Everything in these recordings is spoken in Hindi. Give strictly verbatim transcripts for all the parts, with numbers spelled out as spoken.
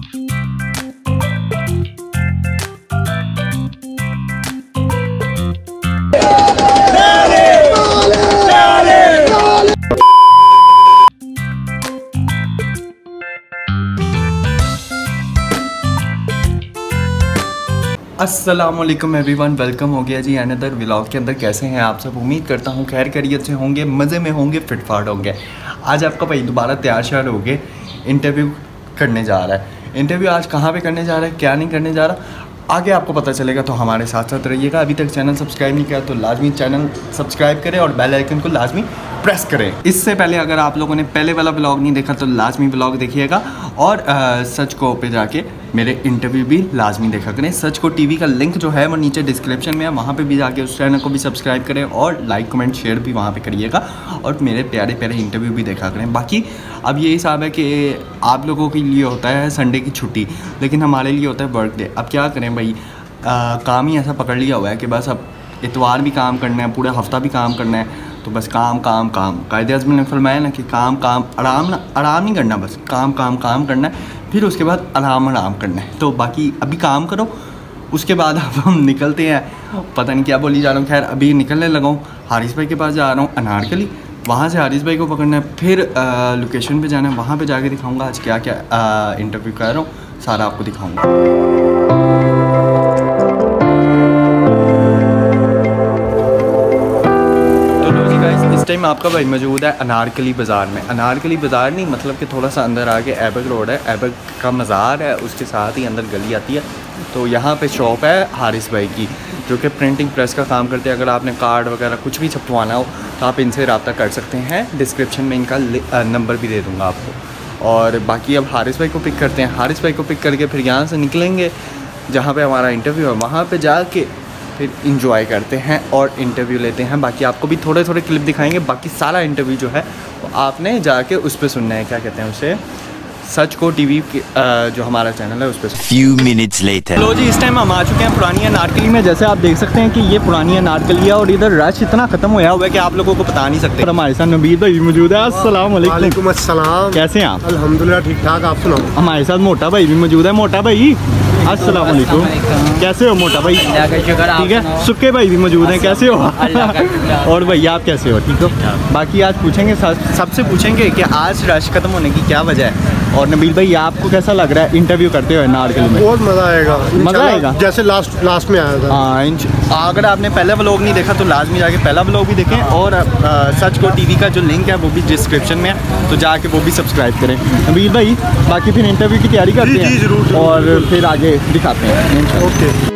अस्सलामुअलैकुम एवरीवन, वेलकम हो गया जी अनदर व्लॉग के अंदर। कैसे हैं आप सब? उम्मीद करता हूँ खैर खैरियत से होंगे, मज़े में होंगे, फिटफाट होंगे। आज आपका भाई दोबारा तैयार श्यार हो गए, इंटरव्यू करने जा रहा है। इंटरव्यू आज कहाँ पे करने जा रहा है, क्या नहीं करने जा रहा, आगे आपको पता चलेगा, तो हमारे साथ साथ रहिएगा। अभी तक चैनल सब्सक्राइब नहीं किया तो लाजमी चैनल सब्सक्राइब करें और बेल आइकन को लाजमी प्रेस करें। इससे पहले अगर आप लोगों ने पहले वाला ब्लॉग नहीं देखा तो लाजमी ब्लॉग देखिएगा और आ, सच को पे जाके मेरे इंटरव्यू भी लाजमी देखा करें। सच को टीवी का लिंक जो है वो नीचे डिस्क्रिप्शन में है, वहाँ पे भी जाके उस चैनल को भी सब्सक्राइब करें और लाइक कमेंट शेयर भी वहाँ पे करिएगा और मेरे प्यारे प्यारे इंटरव्यू भी देखा करें। बाकी अब ये हिसाब है कि आप लोगों के लिए होता है संडे की छुट्टी, लेकिन हमारे लिए होता है वर्क डे। अब क्या करें भाई, आ, काम ही ऐसा पकड़ लिया हुआ है कि बस अब इतवार भी काम करना है, पूरा हफ्ता भी काम करना है, तो बस काम काम काम। कायदे आज़म ने फरमाया ना कि काम काम आराम ना आराम नहीं करना, बस काम काम काम करना है, फिर उसके बाद आराम आराम करना है। तो बाकी अभी काम करो, उसके बाद अब हम निकलते हैं। पता नहीं क्या बोली जा रहा हूँ, खैर अभी निकलने लगा हूँ। हारिस भाई के पास जा रहा हूँ अनारकली, वहाँ से हारिस भाई को पकड़ना है, फिर आ, लोकेशन पे जाना है, वहाँ पे जाके दिखाऊंगा आज क्या क्या आ, इंटरव्यू कर रहा हूँ, सारा आपको दिखाऊंगा। इस टाइम आपका भाई मौजूद है अनारकली बाज़ार में। अनारकली बाज़ार नहीं, मतलब कि थोड़ा सा अंदर आके ऐबक रोड है, ऐबक का मज़ार है, उसके साथ ही अंदर गली आती है। तो यहाँ पे शॉप है हारिस भाई की, जो कि प्रिंटिंग प्रेस का काम करते हैं। अगर आपने कार्ड वगैरह कुछ भी छपवाना हो तो आप इनसे रब्ता कर सकते हैं। डिस्क्रिप्शन में इनका नंबर भी दे दूँगा आपको। और बाकी अब हारिस भाई को पिक करते हैं। हारिस भाई को पिक करके फिर यहाँ से निकलेंगे जहाँ पर हमारा इंटरव्यू है, वहाँ पर जाके फिर इंजॉय करते हैं और इंटरव्यू लेते हैं। बाकी आपको भी थोड़े थोड़े क्लिप दिखाएंगे, बाकी सारा इंटरव्यू जो है वो आपने जाके उस पर सुनना है। क्या कहते हैं उसे, सच को टीवी जो हमारा चैनल है उस पर। Few minutes later. लो जी, इस टाइम हम आ चुके हैं पुरानी अनारकली में। जैसे आप देख सकते हैं कि ये पुरानी अनारकली है और इधर रश इतना खत्म होया हुआ है कि आप लोगों को बता नहीं सकते। हमारे साथ नबील भाई मौजूद है। अस्सलाम वालेकुम। अस्सलाम। कैसे हैं आप? अल्हम्दुलिल्लाह ठीक ठाक, आप सुनाओ। हमारे साथ मोटा भाई भी मौजूद है। मोटा भाई अस्सलाम वालेकुम, कैसे हो मोटा भाई? ठीक है। सुक्के भाई भी मौजूद हैं, कैसे हो? और भैया आप कैसे हो? ठीक हो। बाकी आज पूछेंगे, सबसे पूछेंगे कि आज रश खत्म होने की क्या वजह है। और नबील भाई आपको कैसा लग रहा है इंटरव्यू करते हुए अनारकली में? बहुत मज़ा आएगा, मज़ा आएगा जैसे लास्ट लास्ट में आया था। हाँ, अगर आपने पहला व्लॉग नहीं देखा तो लाजमी जाके पहला व्लॉग भी देखें और आ, सच को टीवी का जो लिंक है वो भी डिस्क्रिप्शन में है, तो जाके वो भी सब्सक्राइब करें। नबील भाई बाकी फिर इंटरव्यू की तैयारी करते हैं जरूर, और फिर आगे दिखाते हैं। ओके।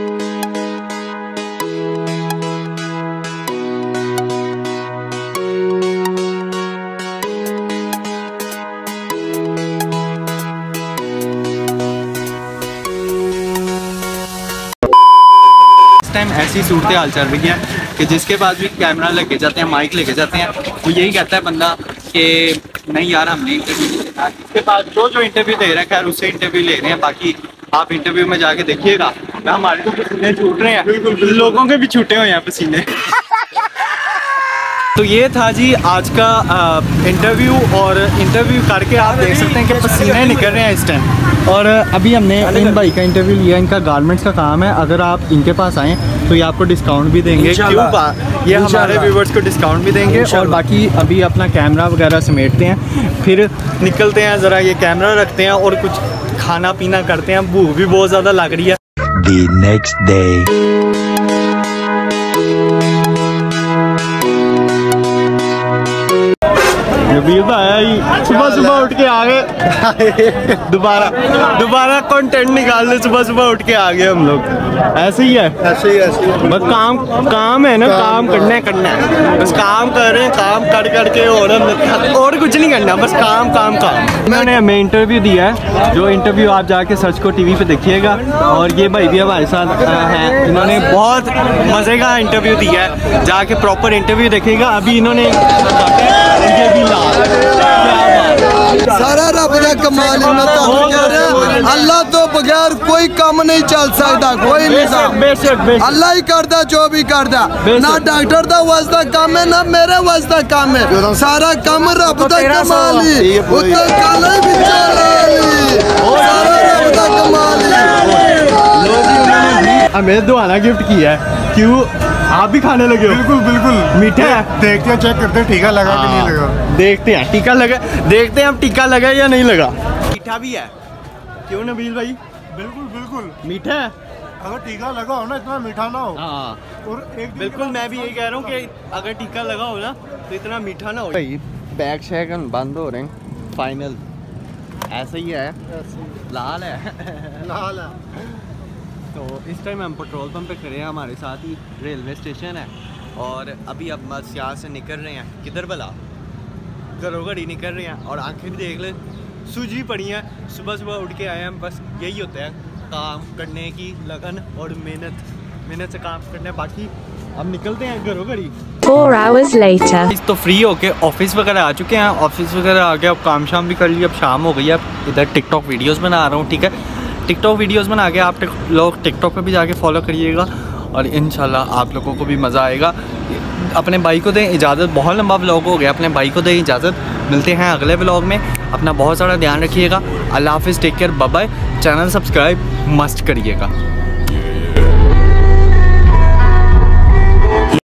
टाइम ऐसी सूरत हाल चल रही है कि जिसके पास भी कैमरा लेके जाते हैं, माइक लेके जाते हैं, वो यही कहता है बंदा कि नहीं यार हमने इंटरव्यू लेना। जिसके पास जो जो इंटरव्यू दे रहा है खैर उससे इंटरव्यू ले रहे हैं। बाकी आप इंटरव्यू में जाके देखिएगा, हमारे तो पसीने छूट रहे हैं, लोगों के भी छूटे हुए हैं पसीने। तो ये था जी आज का इंटरव्यू, और इंटरव्यू करके आप देख सकते हैं कि पसीने निकल रहे हैं इस टाइम। और अभी हमने इन भाई का इंटरव्यू लिया, इनका गारमेंट्स का काम है। अगर आप इनके पास आएँ तो ये आपको डिस्काउंट भी देंगे, क्यों ये हमारे व्यूवर्स को डिस्काउंट भी देंगे। और बाकी अभी अपना कैमरा वगैरह समेटते हैं, फिर निकलते हैं, ज़रा ये कैमरा रखते हैं और कुछ खाना पीना करते हैं। भूख भी बहुत ज़्यादा लग रही है। The next day. नबील भाई सुबह सुबह उठ के आ गए, दोबारा दोबारा कंटेंट निकालने सुबह सुबह उठ के आ गए हम लोग। ऐसे ही है, ऐसे ही ऐसे ही बस काम काम है ना, काम करना है करना है, बस काम कर रहे हैं, काम कर करके और और कुछ नहीं करना, बस काम काम काम। इन्होंने हमें इंटरव्यू दिया है, जो इंटरव्यू आप जाके सच को टीवी पे देखिएगा। और ये भाई भी हमारे साथ हैं, इन्होंने बहुत मज़े का इंटरव्यू दिया है, जाके प्रॉपर इंटरव्यू देखिएगा। अभी इन्होंने ये भी ला सारा रब का कमाल है। अल्लाह तो बगैर कोई काम नहीं चल सकता, कोई नहीं। अल्लाह ही करता जो भी करता, ना डॉक्टर का वास्ता काम है ना मेरे वास्ता काम है, सारा काम रब का कमाल ही। सारा रब का हमें दुआना गिफ्ट किया है, क्यों आप भी खाने लगे हो? बिल्कुल बिल्कुल मीठा है, देखते हैं, चेक करते हैं टीका लगा कि नहीं लगा। देखते हैं टीका लगा, देखते हैं अब टीका लगा या नहीं लगा। मीठा भी है, क्यों नबील भाई? बिल्कुल बिल्कुल मीठा है, अगर टीका लगा हो ना इतना मीठा ना हो। हाँ और एक दिन बिल्कुल, मैं भी यही कह रहा हूँ कि अगर टीका लगा हो ना तो इतना मीठा ना हो। भाई बैग शैग बंद हो रहे हैं, फाइनल ऐसा ही है, लाल है लाल है। तो इस टाइम हम पेट्रोल पंप पे खड़े हैं, हमारे साथ ही रेलवे स्टेशन है और अभी अब बस यहाँ से निकल रहे हैं। किधर भला? घरों घड़ी निकल रहे हैं और आंखें भी देख ले सूजी पड़ी हैं। सुबह सुबह उठ के आए हैं, बस यही होता है काम करने की लगन और मेहनत, मेहनत से काम करने। बाकी अब निकलते हैं घरों घड़ी। Four hours later. तो फ्री होके ऑफिस वगैरह आ चुके हैं, ऑफिस वगैरह आ गए, अब काम शाम भी कर लिया, अब शाम हो गई है। अब इधर टिकटॉक वीडियोस बना रहा हूँ, ठीक है। टिकटॉक वीडियोस बना के आप लोग टिकटॉक पे भी जाके फॉलो करिएगा और इंशाल्लाह आप लोगों को भी मज़ा आएगा। अपने भाई को दें इजाज़त, बहुत लंबा व्लॉग हो गया, अपने भाई को दें इजाज़त। मिलते हैं अगले व्लॉग में, अपना बहुत सारा ध्यान रखिएगा। अल्लाह हाफिज़, take care, bye bye. Channel subscribe must करिएगा।